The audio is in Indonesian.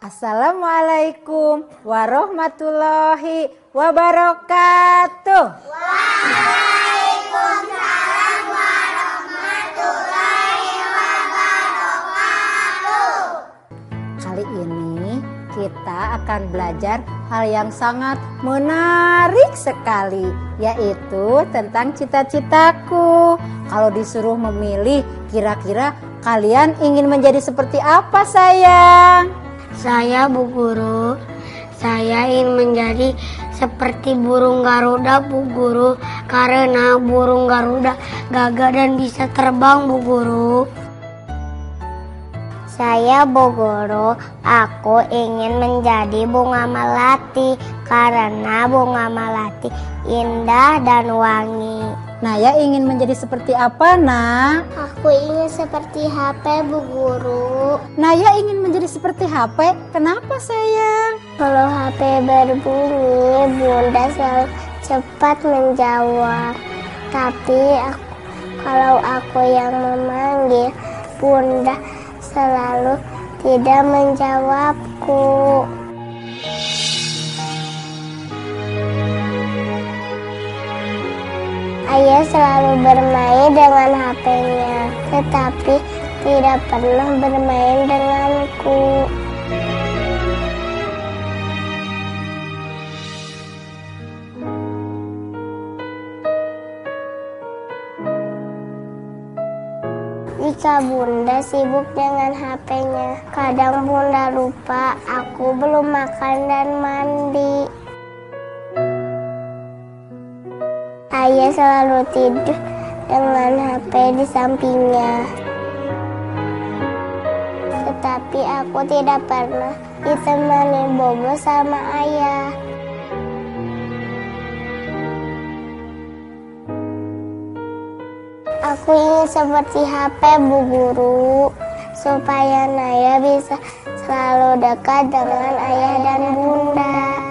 Assalamualaikum warahmatullahi wabarakatuh. Waalaikumsalam warahmatullahi wabarakatuh. Kali ini kita akan belajar hal yang sangat menarik sekali, yaitu tentang cita-citaku. Kalau disuruh memilih, kira-kira kalian ingin menjadi seperti apa, sayang? Saya, Bu Guru, saya ingin menjadi seperti burung Garuda, Bu Guru, karena burung Garuda gagah dan bisa terbang, Bu Guru. Saya, Bu Guru, aku ingin menjadi bunga melati karena bunga melati indah dan wangi. Naya ingin menjadi seperti apa, Nak? Aku ingin seperti HP, Bu Guru. Naya ingin menjadi seperti HP. Kenapa, sayang? Kalau HP berbunyi, Bunda selalu cepat menjawab. Tapi kalau aku yang memanggil, Bunda selalu tidak menjawabku. Ayah selalu bermain dengan HP-nya, tetapi tidak pernah bermain denganku. Jika Bunda sibuk dengan HP-nya, kadang Bunda lupa aku belum makan dan mandi. Ayah selalu tidur dengan HP di sampingnya. Tetapi aku tidak pernah ditemani bobo sama ayah. Aku ingin seperti HP, Bu Guru, supaya Naya bisa selalu dekat dengan ayah dan Bunda.